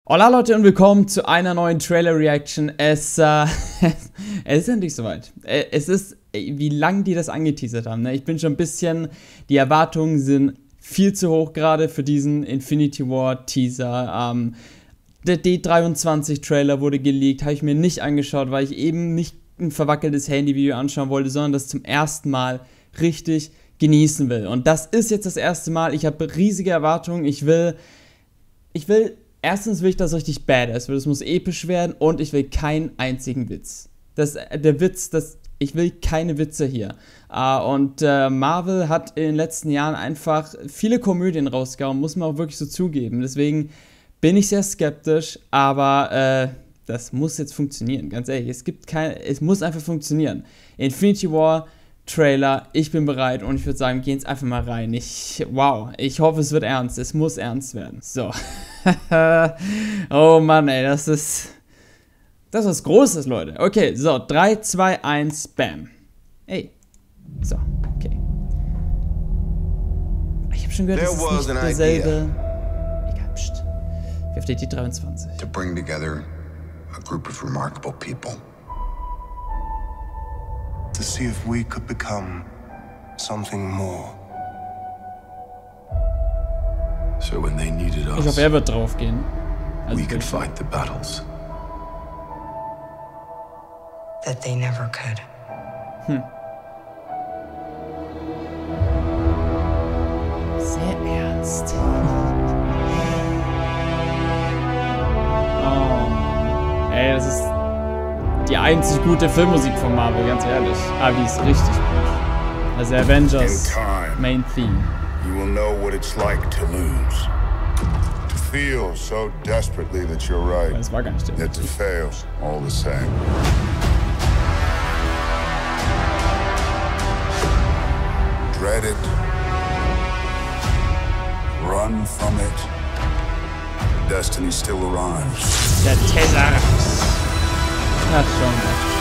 Hola Leute und willkommen zu einer neuen Trailer-Reaction. Es ist endlich soweit. Es ist, wie lange die das angeteasert haben. Ne? Ich bin schon ein bisschen, die Erwartungen sind viel zu hoch gerade für diesen Infinity War Teaser. Der D23-Trailer wurde geleakt, habe ich mir nicht angeschaut, weil ich eben nicht ein verwackeltes Handyvideo anschauen wollte, sondern das zum ersten Mal richtig genießen will. Und das ist jetzt das erste Mal. Ich habe riesige Erwartungen. Erstens will ich das richtig badass, weil es muss episch werden und ich will keinen einzigen Witz. Ich will keine Witze hier. Marvel hat in den letzten Jahren einfach viele Komödien rausgehauen, muss man auch wirklich so zugeben. Deswegen bin ich sehr skeptisch, aber das muss jetzt funktionieren, ganz ehrlich. Es muss einfach funktionieren. Infinity War Trailer, ich bin bereit und ich würde sagen, gehen jetzt einfach mal rein. Ich hoffe, es wird ernst. Es muss ernst werden. So. Oh Mann, ey, das ist was Großes, Leute. Okay, so, 3, 2, 1, bam. Ey. So, okay. Ich habe schon gehört, das ist nicht derselbe. Egal, pst. Wie auf der D23. To bring together a group of remarkable people. To see if we could become something more. So when they needed Ich hoffe, er wird draufgehen. we could fight the battles. That they never could. Sehr ernst. Oh. Ey, das ist die einzig gute Filmmusik von Marvel, ganz ehrlich. Aber die ist richtig gut. Also Avengers Main Theme. You will know what it's like to lose. To feel so desperately that you're right. Das war gar nicht der. Yet to fail all the same. Dread it. Run from it. Destiny still arrives. Der Tesseract. Na schon.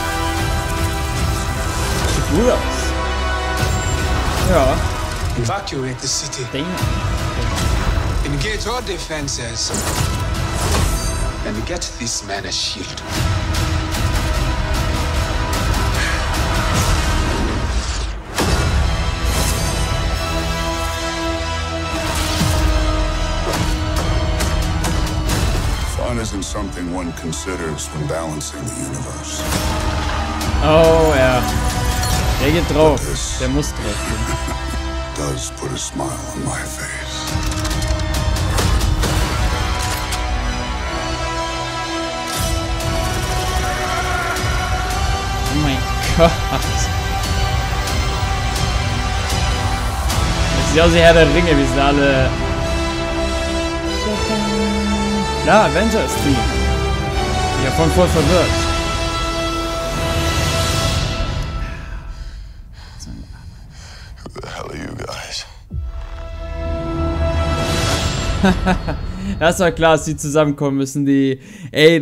Sieht gut aus. Ja. Evacuate the city. Ding. Engage all defenses. And get this man a shield. Fun isn't something one considers when balancing the universe. Oh ja. Der geht drauf. Der muss drauf gehen. Does put a smile on my face. Oh mein Gott. Das sieht aus wie Herr der Ringe, wie sie alle... Ja, Avengers Team. Ich bin davon voll verwirrt. Who the hell are you guys? Das war klar, dass die zusammenkommen müssen, die... Ey,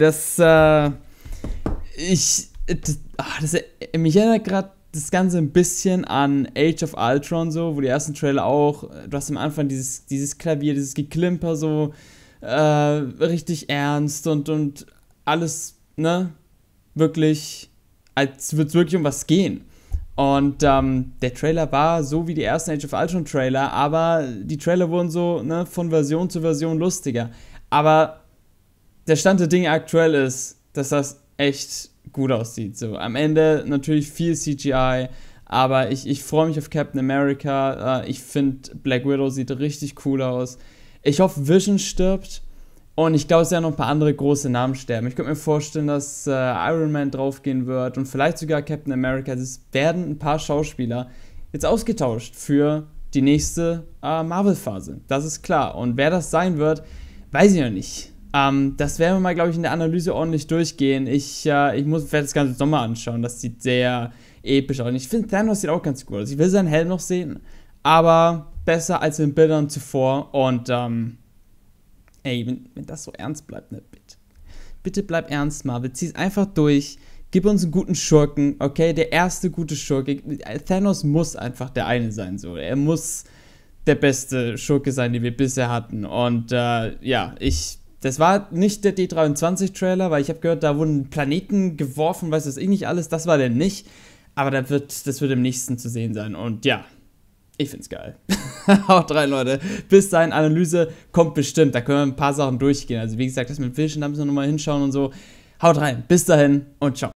mich erinnert gerade das Ganze ein bisschen an Age of Ultron, so, wo die ersten Trailer auch... Du hast am Anfang dieses Klavier, dieses Geklimper, so... richtig ernst und alles, ne? Wirklich, als würde es wirklich um was gehen. Und der Trailer war so wie die ersten Age of Ultron Trailer, aber die Trailer wurden so, ne, von Version zu Version lustiger. Aber der Stand der Dinge aktuell ist, dass das echt gut aussieht. So, am Ende natürlich viel CGI, aber ich freue mich auf Captain America. Ich finde, Black Widow sieht richtig cool aus. Ich hoffe, Vision stirbt. Und ich glaube, es werden noch ein paar andere große Namen sterben. Ich könnte mir vorstellen, dass Iron Man draufgehen wird und vielleicht sogar Captain America. Es werden ein paar Schauspieler jetzt ausgetauscht für die nächste Marvel-Phase. Das ist klar. Und wer das sein wird, weiß ich noch nicht. Das werden wir mal, glaube ich, in der Analyse ordentlich durchgehen. Ich werde das Ganze nochmal anschauen. Das sieht sehr episch aus. Und ich finde, Thanos sieht auch ganz gut aus. Ich will seinen Helm noch sehen. Aber besser als in Bildern zuvor. Und, ey, wenn das so ernst bleibt, ne, bitte bleib ernst, Marvel. Zieh's einfach durch. Gib uns einen guten Schurken, okay? Der erste gute Schurke. Thanos muss einfach der eine sein, so. Er muss der beste Schurke sein, den wir bisher hatten. Und, ja, Das war nicht der D23-Trailer, weil ich habe gehört, da wurden Planeten geworfen, weiß das nicht alles. Das war der nicht. Aber das wird im nächsten zu sehen sein. Und ja, ich find's geil. Haut rein, Leute. Bis dahin, Analyse kommt bestimmt. Da können wir ein paar Sachen durchgehen. Also wie gesagt, das mit Vision, da müssen wir nochmal hinschauen und so. Haut rein. Bis dahin und ciao.